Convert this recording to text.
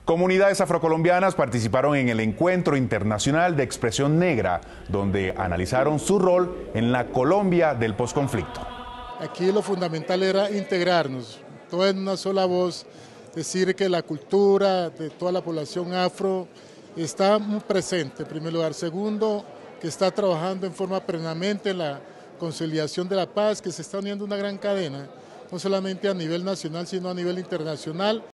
Comunidades afrocolombianas participaron en el Encuentro Internacional de Expresión Negra, donde analizaron su rol en la Colombia del posconflicto. Aquí lo fundamental era integrarnos, todo en una sola voz, decir que la cultura de toda la población afro está muy presente, en primer lugar. Segundo, que está trabajando en forma permanente en la conciliación de la paz, que se está uniendo una gran cadena, no solamente a nivel nacional, sino a nivel internacional.